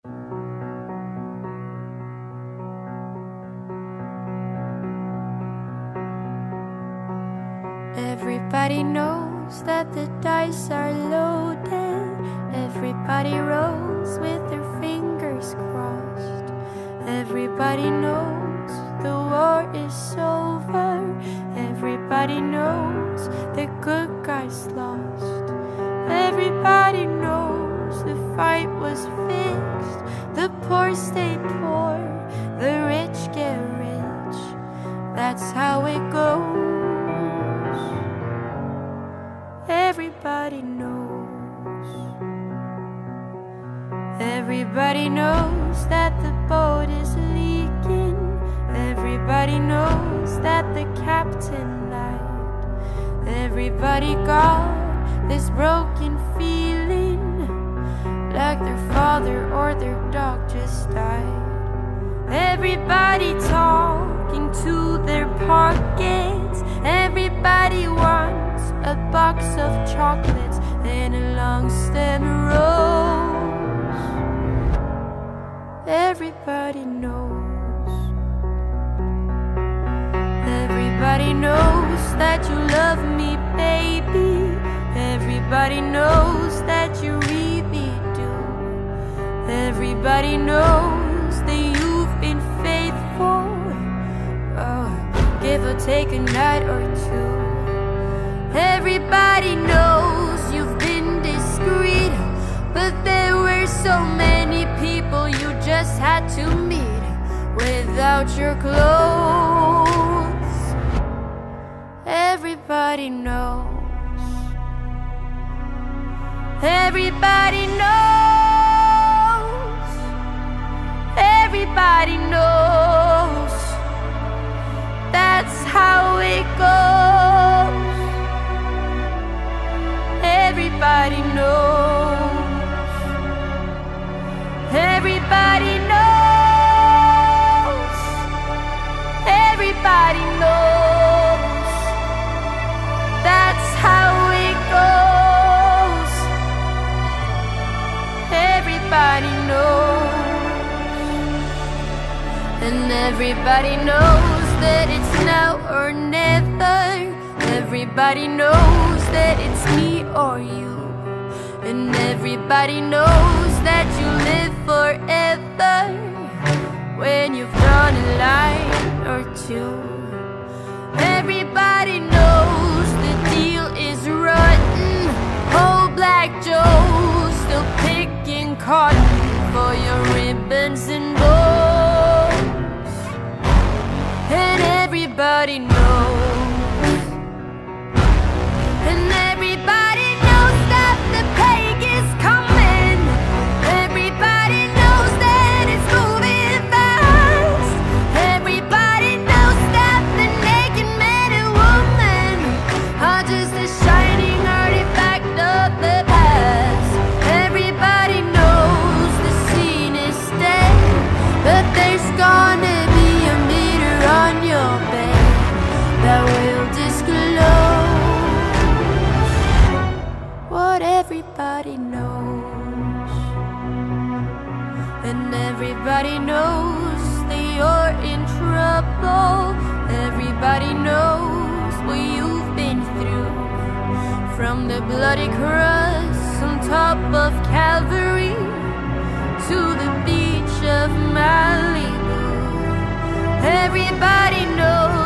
Everybody knows that the dice are loaded. Everybody rolls with their fingers crossed. Everybody knows the war is over. Everybody knows the good guys lost. Everybody knows the fight was fixed. The poor stay poor, the rich get rich. That's how it goes. Everybody knows. Everybody knows that the boat is leaking. Everybody knows that the captain lied. Everybody got this broken feeling, like their father or their dog just died. Everybody talking to their pockets. Everybody wants a box of chocolates and a long stem rose. Everybody knows. Everybody knows that you love me, baby. Everybody knows that you really do. Everybody knows that you've been faithful. Oh, give or take a night or two. Everybody knows you've been discreet, but there were so many people you just had to meet without your clothes. Everybody knows. Everybody knows. Everybody knows. That's how it goes. Everybody knows. Everybody knows. Everybody knows. That's how it goes. Everybody knows. And everybody knows that it's now or never. Everybody knows that it's me or you. And everybody knows that you live forever when you've drawn a line or two. Everybody knows the deal is rotten. Old Black Joe still picking cotton for your ribbons and bows. And everybody knows. And everybody knows that the plague is coming. Everybody knows that it's moving fast. Everybody knows that the naked man and woman are just a shining artifact of the past. Everybody knows the scene is dead, but there's gonna be a meter on your bed that will disclose what everybody knows. And everybody knows that you're in trouble. Everybody knows what you've been through, from the bloody cross on top of Calvary to the beach of Malibu. Everybody knows.